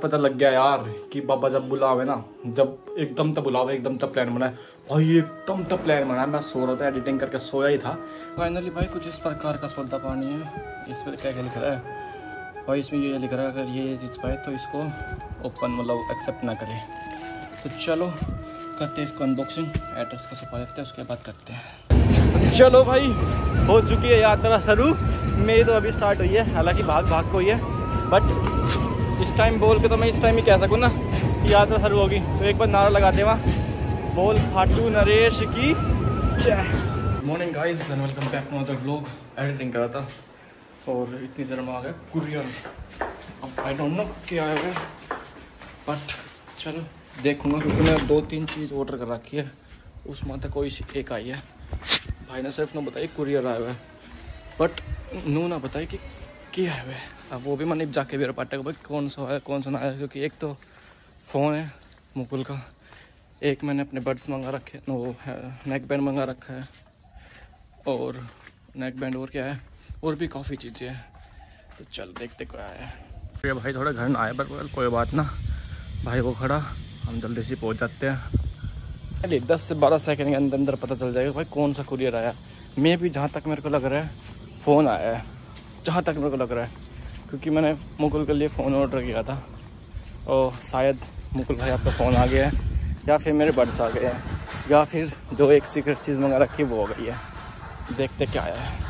पता लग गया यार कि बाबा जब बुलावे ना, जब एकदम तब बुलावे, एकदम तब प्लान बना है भाई, एकदम तब प्लान बना है। मैं सो रहा था, एडिटिंग करके सोया ही था। फाइनली भाई कुछ इस प्रकार का सौदा पानी है। इस पर क्या क्या लिख रहा है भाई? इसमें ये लिख रहा है अगर ये चीज़ पाए तो इसको ओपन मतलब एक्सेप्ट ना करे। तो चलो करते हैं इसको अनबॉक्सिंग, एड्रेस का छुपा देते हैं, उसके बाद करते हैं। तो चलो भाई हो चुकी है यात्रा शुरू। मेरी तो अभी स्टार्ट हुई है, हालांकि भाग को हुई है, बट इस टाइम बोल के तो मैं इस टाइम ही कह सकूँ ना कि यात्रा शुरू होगी। तो एक बार नारा लगाते वहाँ, बोल खाटू नरेश की जय। Morning guys and welcome back to another vlog. Editing कर रहा था और इतनी देर में आ गया कुरियर। अब आई डोंट नो क्या है बट चलो देखूँगा, क्योंकि मैं 2-3 चीज़ ऑर्डर कर रखी है, उसमें तो कोई एक आई है। भाई ने सिर्फ ना बताई कुरियर आया हुआ है, बट नू ना बताई कि क्या है वह। अब वो भी मैंने जाके भी पाटा भाई कौन सा है कौन सा ना है, क्योंकि एक तो फ़ोन है मुकुल का, एक मैंने अपने बड्स मंगा रखे, वो है नेक बैंड मंगा रखा है, और नेक बैंड और क्या है, और भी काफ़ी चीज़ें हैं। तो चल देखते क्या है। ये भाई थोड़ा घर ना आए पर कोई बात ना, भाई वो खड़ा, हम जल्दी से पहुंच जाते हैं। चलिए 10 से 12 सेकंड के अंदर अंदर पता चल जाएगा भाई कौन सा कुरियर आया। मैं भी जहाँ तक मेरे को लग रहा है फ़ोन आया है, जहाँ तक मेरे को लग रहा है, क्योंकि मैंने मुकुल के लिए फ़ोन ऑर्डर किया था और शायद मुकुल भाई आपका फ़ोन आ गया है, या फिर मेरे बड्स आ गए हैं, या फिर जो एक सीक्रेट चीज़ मंगा रखी वो हो गई है। देखते क्या आया है।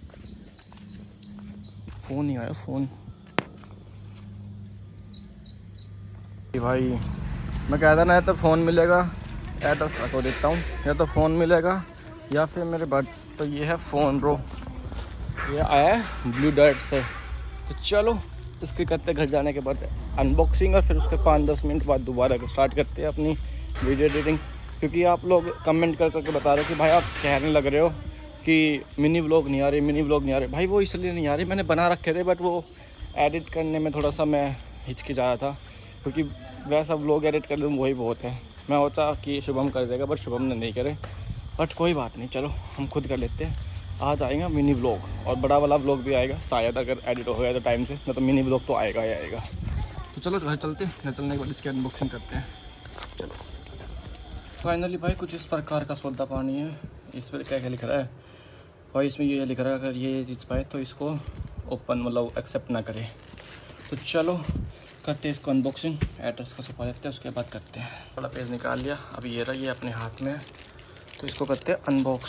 फ़ोन ही आया, फ़ोन भाई। मैं कहता ना, या तो फ़ोन मिलेगा, एड्रेस को देता हूँ, या तो फ़ोन मिलेगा या फिर मेरे बड्स। तो ये है फ़ोन ब्रो, ये आया है ब्लू डर्ट से। तो चलो इसके करते घर जाने के बाद अनबॉक्सिंग, और फिर उसके 5-10 मिनट बाद दोबारा स्टार्ट करते हैं अपनी वीडियो एडिटिंग। क्योंकि आप लोग कमेंट कर करके बता रहे हो कि भाई आप कहने लग रहे हो कि मिनी व्लॉग नहीं आ रहे, मिनी व्लॉग नहीं आ रहे। भाई वो इसलिए नहीं आ रही, मैंने बना रखे थे बट वो एडिट करने में थोड़ा सा मैं हिचकिचाया था, क्योंकि वैसा व्लॉग एडिट कर दूँ वही बहुत है। मैं होता कि शुभम कर देगा बट शुभम ने नहीं करे, बट कोई बात नहीं, चलो हम खुद कर लेते हैं। आज आएगा मिनी व्लॉग और बड़ा वाला व्लॉग भी आएगा शायद, अगर एडिट हो गया तो टाइम से, नहीं तो मिनी व्लॉग तो आएगा ही आएगा। तो चलो घर चलते हैं, घर चलने के बाद इसकी अनबॉक्सिंग करते हैं। चलो फाइनली भाई कुछ इस प्रकार का सौदा पानी है। इस पर क्या क्या लिख रहा है भाई? इसमें ये लिख रहा है अगर ये चीज़ पाए तो इसको ओपन मतलब एक्सेप्ट ना करे। तो चलो करते हैं इसको अनबॉक्सिंग, एड्रेस का छुपा देते हैं, उसके बाद करते हैं। बड़ा पेज निकाल लिया, अब ये रहा, ये अपने हाथ में है, तो इसको करते हैं अनबॉक्स।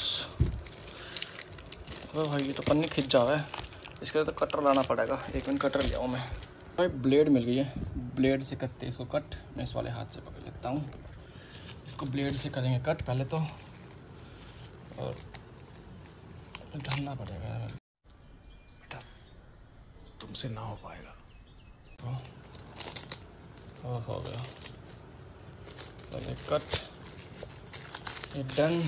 ओ भाई ये तो पन्नी खिंच जा रहा है, इसके लिए तो कटर लाना पड़ेगा। एक मिनट कटर ले आऊँ मैं। भाई ब्लेड मिल गई है, ब्लेड से करते हैं इसको कट। मैं इस वाले हाथ से पकड़ लेता हूँ, इसको ब्लेड से करेंगे कट पहले तो, और ढलना पड़ेगा बेटा, तुमसे ना हो पाएगा। हो गया पहले कट, ये डन।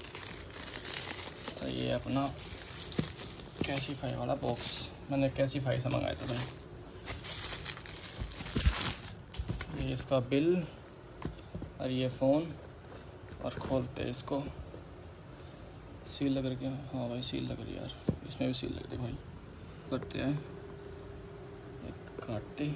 ये अपना कैसीफाई वाला बॉक्स, मैंने कैसीफाई से मंगाया था भाई। ये इसका बिल और ये फ़ोन, और खोलते हैं इसको। सील लग रही है, हाँ भाई सील लग रही है यार, इसमें भी सील लग रही है भाई। करते हैं एक काटते,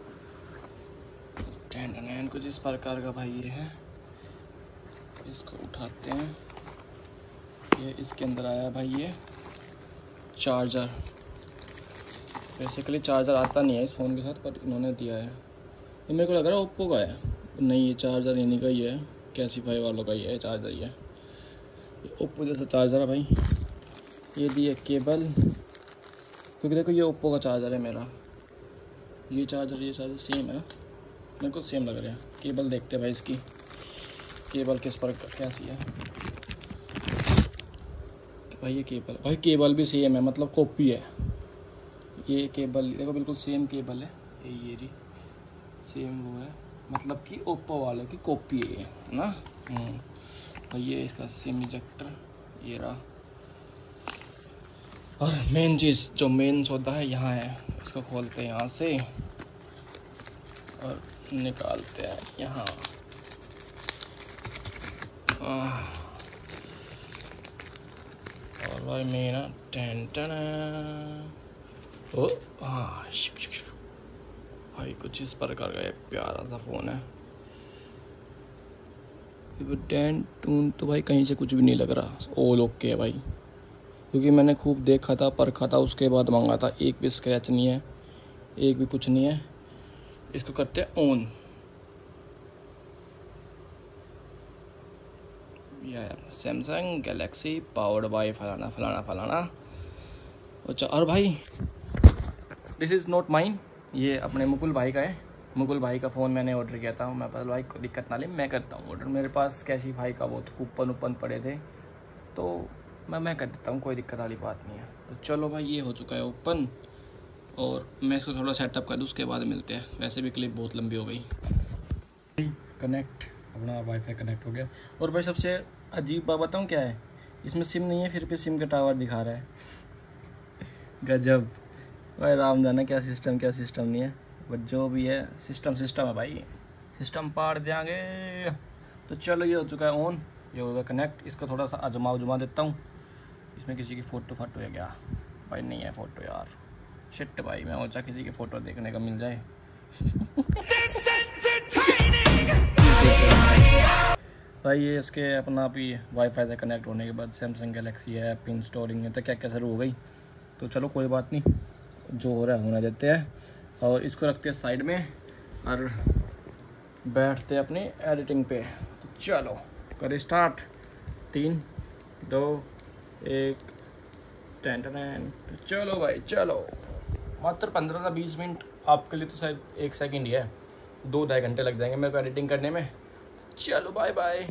टैन कुछ इस प्रकार का भाई ये है। इसको उठाते हैं, ये इसके अंदर आया है भाई ये चार्जर। बेसिकली चार्जर आता नहीं है इस फ़ोन के साथ, पर इन्होंने दिया है। ये मेरे को लग रहा है ओप्पो का है, नहीं ये चार्जर इन्हीं का ही है, कैसीफाई वालों का ही है चार्जर। ये ओप्पो जैसा चार्जर है भाई। ये दिए केबल, क्योंकि देखो ये ओप्पो का चार्जर है मेरा, ये चार्जर सेम है, मेरे को सेम लग रहा है। केबल देखते हैं भाई, इसकी केबल किस पर कैसी है भाई। ये केबल भाई, केबल भी सेम है, मतलब कॉपी है। ये केबल देखो बिल्कुल सेम केबल है, ये रही सेम वो है, मतलब कि ओप्पो वाले की कॉपी है ये ना। और ये इसका सिम इजेक्टर ये रहा, और मेन चीज़ जो मेन सौदा है यहाँ है। इसको खोलते हैं यहाँ से और निकालते हैं यहाँ। और भाई मेरा टेंटन ओ भाई कुछ इस प्रकार का एक प्यारा सा फ़ोन है। टेन टून तो भाई कहीं से कुछ भी नहीं लग रहा, ऑल ओके है भाई, क्योंकि मैंने खूब देखा था, परखा था, उसके बाद मंगा था। एक भी स्क्रैच नहीं है, एक भी कुछ नहीं है। इसको करते हैं on. Samsung Galaxy powered by फलाना फलाना फलाना। अच्छा, और भाई दिस इज़ नॉट माइन, ये अपने मुकुल भाई का है। मुकुल भाई का फ़ोन मैंने ऑर्डर किया था। मैं पास भाई को दिक्कत ना ले, मैं करता हूँ ऑर्डर। मेरे पास कैशिफाई का बहुत कूपन उपन पड़े थे, तो मैं कर देता हूँ, कोई दिक्कत वाली बात नहीं है। तो चलो भाई, ये हो चुका है ओपन, और मैं इसको थोड़ा सेटअप कर दूँ, उसके बाद मिलते हैं। वैसे भी क्लिप बहुत लंबी हो गई। कनेक्ट, अपना वाईफाई कनेक्ट हो गया। और भाई सबसे अजीब बात बताऊँ क्या है, इसमें सिम नहीं है, फिर भी सिम का टावर दिखा रहा है। गजब भाई, राम जाने क्या सिस्टम नहीं है, बट जो भी है सिस्टम है भाई, सिस्टम पार देंगे। तो चलो, ये हो चुका है ऑन, ये होगा कनेक्ट। इसको थोड़ा सा आजमा देता हूँ। इसमें किसी की फ़ोटो है क्या? भाई नहीं है फ़ोटो यार, शिट भाई, मैं सोचा किसी की फ़ोटो देखने का मिल जाए। भाई ये इसके अपना आप ही वाईफाई से कनेक्ट होने के बाद सैमसंग गैलेक्सी ऐप इंस्टॉलिंग है, तो क्या शुरू हो गई। तो चलो कोई बात नहीं, जो हो रहा है होना देते हैं, और इसको रखते हैं साइड में और बैठते हैं अपनी एडिटिंग पे। तो चलो करें स्टार्ट। 3 2 1 10। तो चलो भाई चलो, मात्र 15 से 20 मिनट आपके लिए तो शायद 1 सेकंड ही है, 2-2.5 घंटे लग जाएंगे मेरे को एडिटिंग करने में। चलो बाय बाय।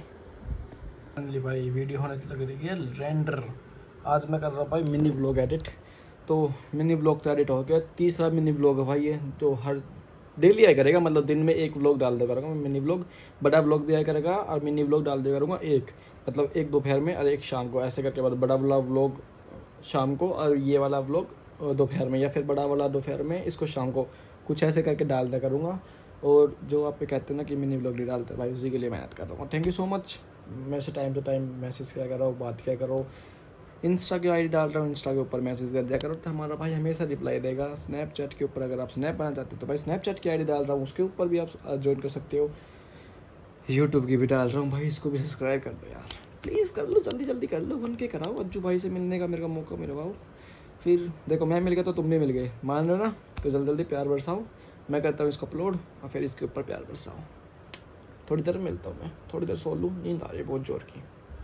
भाई वीडियो होने लग रही है रेंडर। आज मैं कर रहा हूँ भाई मिनी व्लॉग एडिट। तो मिनी व्लॉग तो एडिट हो गया, तीसरा मिनी व्लॉग है भाई ये, तो हर डेली आया करेगा, मतलब दिन में एक व्लॉग डाल दिया करूँगा मैं मिनी व्लॉग। बड़ा व्लॉग भी आया करेगा और मिनी व्लॉग डाल दिया करूँगा एक, मतलब एक दोपहर में और एक शाम को, ऐसे करके बाद बड़ा वाला व्लॉग शाम को और ये वाला व्लॉग दोपहर में, या फिर बड़ा वाला दोपहर में, इसको शाम को, कुछ ऐसे करके डाल दिया करूँगा। और जो आप कहते हैं ना कि मिनी व्लॉग नहीं डालते भाई, उसी के लिए मेहनत कर रहा हूँ। Thank you so much. मैं से टाइम टू टाइम मैसेज किया करो, बात किया करो। इंस्टा की आईडी डाल रहा हूँ, इंस्टा के ऊपर मैसेज कर दिया करो, तो हमारा भाई हमेशा रिप्लाई देगा। स्नैपचैट के ऊपर अगर आप स्नैप बनाना चाहते हो तो भाई स्नैपचैट की आईडी डाल रहा हूँ, उसके ऊपर भी आप ज्वाइन कर सकते हो। यूट्यूब की भी डाल रहा हूँ भाई, इसको भी सब्सक्राइब कर दो यार, प्लीज़ कर लो, जल्दी जल्दी कर लो, बन के कराओ। अज्जू भाई से मिलने का मेरे को मौका मिलवाओ। फिर देखो, मैं मिल गया तो तुम भी मिल गए, मान लो ना। तो जल्दी जल्दी प्यार बरसाओ, मैं करता हूँ इसको अपलोड और फिर इसके ऊपर प्यार बरसाओ। थोड़ी देर मिलता हूँ मैं, थोड़ी देर सो लूँ, नींद आ रही है बहुत जोर की।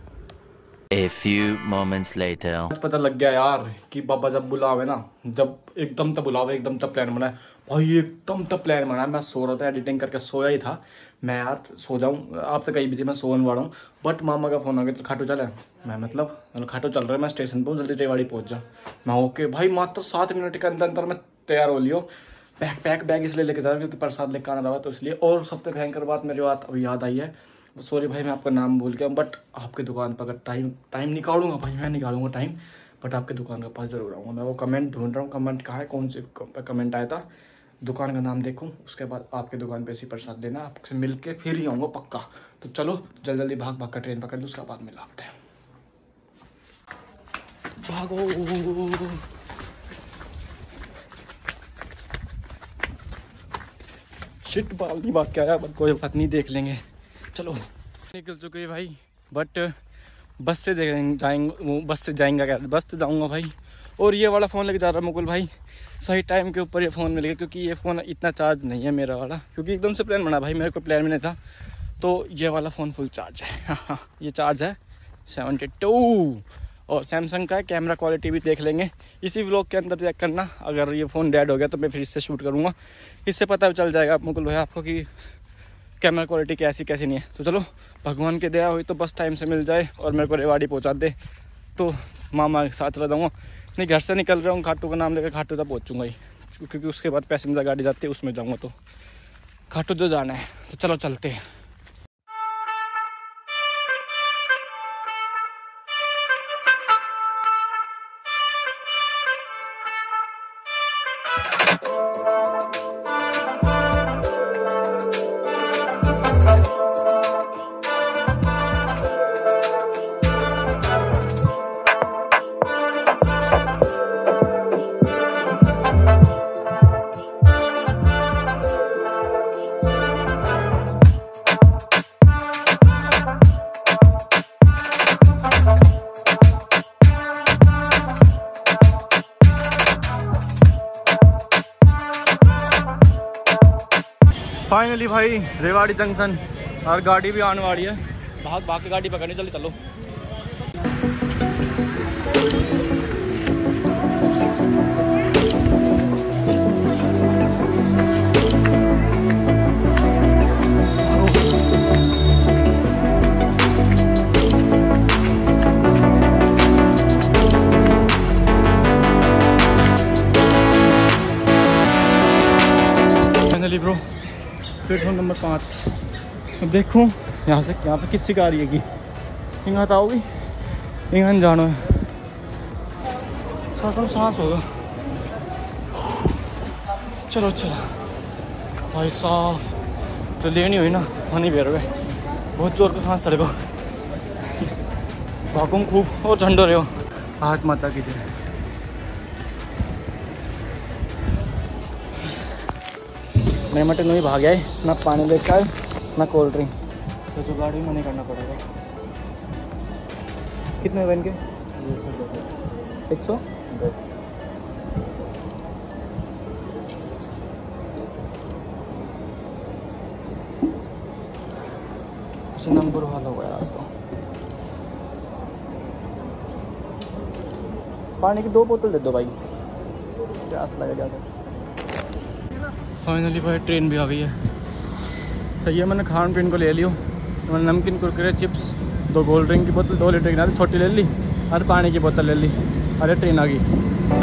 A few moments later. पता लग गया यार कि बाबा जब बुलावे ना, जब एकदम तब बुलावे, एकदम तब प्लान बनाए भाई, एकदम तब प्लान बनाया। मैं सो रहा था, एडिटिंग करके सोया ही था मैं यार, सो जाऊँ आप तो कहीं भी थी, मैं सोने वाला हूँ। बट मामा का फ़ोन आ गया, तो खाटू चले। मैं मतलब खाटू चल रहा है, मैं स्टेशन पर जल्दी रेवाड़ी पहुँच जा। मैं ओके भाई, मात्र 7 मिनट के अंदर मैं तैयार हो लियो। बैग इसलिए लेके जा रहा हूँ क्योंकि प्रसाद लेकर आना रहा, तो इसलिए। और सबसे भयंकर बात, मेरी बात अभी याद आई है, सॉरी भाई मैं आपका नाम भूल गया, बट आपके दुकान पर अगर टाइम निकालूंगा भाई, मैं निकालूंगा टाइम, बट आपके दुकान के पास ज़रूर आऊँगा। मैं वो कमेंट ढूंढ रहा हूँ, कमेंट कहाँ है, कौन से कमेंट आया था, दुकान का नाम देखूँ, उसके बाद आपके दुकान पे ऐसी प्रसाद लेना, आपसे मिल के फिर ही आऊँगा पक्का। तो चलो जल्दी भाग कर ट्रेन पकड़ लो, उसके बाद मिलाते हैं। भागो, शिट बाल नहीं भाग के आया, बट कोई बात नहीं, देख लेंगे। चलो निकल चुके हैं भाई, बट बस से जाएंगे, बस से जाऊंगा भाई। और ये वाला फ़ोन लेके जा रहा है मुकुल भाई, सही टाइम के ऊपर ये फ़ोन मिल गया, क्योंकि ये फ़ोन इतना चार्ज नहीं है मेरा वाला, क्योंकि एकदम से प्लान बना भाई, मेरे को प्लान में नहीं था। तो ये वाला फ़ोन फुल चार्ज है। हाँ, ये चार्ज है 72, और सैमसंग का है। कैमरा क्वालिटी भी देख लेंगे इसी व्लॉग के अंदर, चेक करना। अगर ये फ़ोन डेड हो गया तो मैं फिर इससे शूट करूँगा, इससे पता चल जाएगा मुकुल भाई आपको कि कैमरा क्वालिटी कैसी नहीं है। तो चलो, भगवान की दया हुई तो बस टाइम से मिल जाए और मेरे को रेवाड़ी पहुँचा दे, तो मामा के साथ रह जाऊँगा। नहीं, घर से निकल रहा हूँ, खाटू का नाम लेकर खाटू तक पहुँचूँगा ही, क्योंकि उसके बाद पैसेंजर गाड़ी जाती है, उसमें जाऊँगा। तो खाटू जो जाना है, तो चलो चलते हैं। फाइनली भाई रेवाड़ी जंक्शन और गाड़ी भी आने वाली है। भाग के गाड़ी पकड़नी, जल्दी चलो। Bro platform number 5। अब देखूँ यहाँ पे किसकी गाड़ी है कि यहाँ आओगी, यहाँ जानो है। सांस होगा। चलो भाई साहब, तो लेनी हुई ना वहीं बैठ गए। बहुत जोर का सांस चढ़ेगा। भागूँ खूब और ठंडो रहे हो। हाथ माता की जय। मेरे मटे नहीं भाग आए, ना पानी लेकर आए ना कोल्ड ड्रिंक, तो जो गाड़ी में नहीं करना पड़ेगा। कितने बन के 110 नंबर वाला हुआ आज तो। पानी की 2 बोतल दे दो भाई, प्यास लगे ज़्यादा। फाइनली भाई ट्रेन भी आ गई है। सही है, मैंने खान पीन को ले लियो। मैंने नमकीन, कुरकुरे, चिप्स, 2 कोल्ड ड्रिंक की बोतल, 2 लीटर की ना छोटी ले ली, और पानी की बोतल ले ली। अरे ट्रेन आ गई।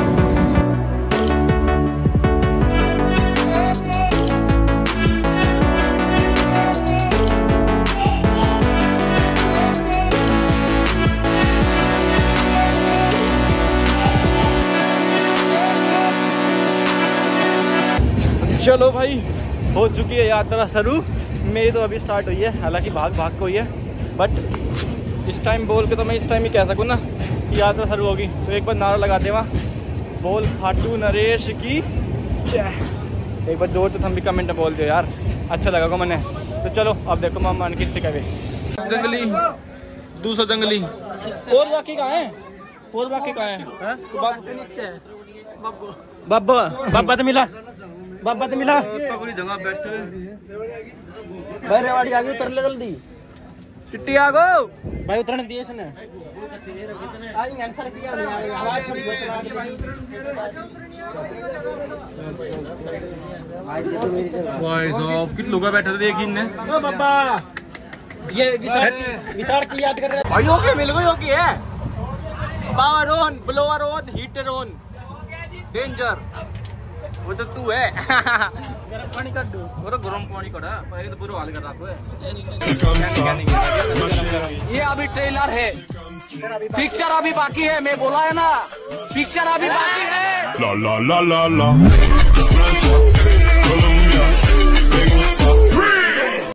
चलो भाई, हो चुकी है यात्रा शुरू। मेरी तो अभी स्टार्ट हुई है, हालांकि भाग के हुई है, बट इस टाइम बोल के तो मैं इस टाइम ही कह सकूँ ना कि यात्रा शुरू होगी। तो एक बार नारा लगाते वहाँ, बोल खाटू नरेश की जय। एक बार जोर तो हम भी कमेंट में बोल दो यार, अच्छा लगा मैंने। तो चलो अब देखो मामा किससे कहे जंगली, दूसरा जंगली। और बाकी कहाँ है? और बाकी कहाँ है? बाबा तो मिला, बाबा तो मिला। जगह बैठे भाई, रेवाड़ी आगे उतर ले जल्दी। चिट्टी आ गो भाई, उतरने दिए इसने। भाई साहब कितने लोग बैठे थे देखी ने। ओ बाबा ये विसार की याद कर रहे भाई। ओके मिल गई, ओके है। Power on, blower on, heater on, danger. वो तो तू है। गरम पानी कर दो, और गरम पानी करा पहले तो बुरा हाल कर रखो है। ये अभी ट्रेलर है, पिक्चर अभी बाकी है। मैं बोला है ना, पिक्चर अभी बाकी है। ला ला ला ला ला।